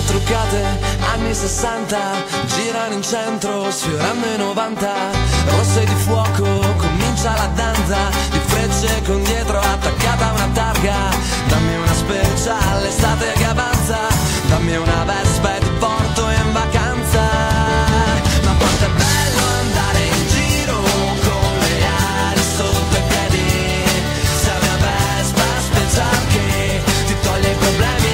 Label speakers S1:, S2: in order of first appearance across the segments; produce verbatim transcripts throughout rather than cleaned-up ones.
S1: truccate, anni sessanta, girano in centro, sfiorando i novanta. Rosse di fuoco, comincia la danza, di frecce con dietro attaccata a una targa. Dammi una speciale, estate che avanza, dammi una vespa e ti porto in vacanza. Ma quanto è bello andare in giro con le ali sotto i piedi, se hai una vespa speciale che ti toglie i problemi.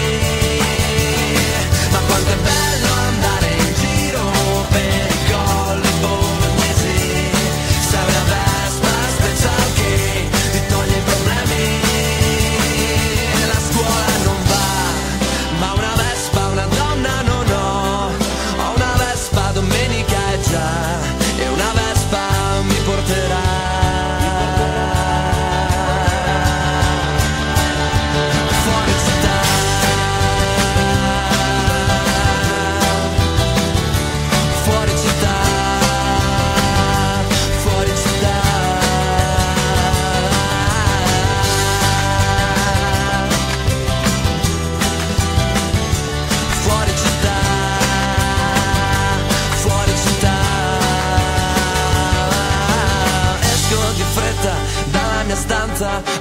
S1: Ma quanto è bello andare in giro per i colli bolognesi, se hai una vespa speciale che ti toglie i problemi. La scuola non va, ma una vespa, una donna non ho. Ho una vespa, domenica è già, e una vespa mi porterà. Fuori città, fuori città, fuori città. Fuori città, fuori città. Esco di fretta dalla mia stanza,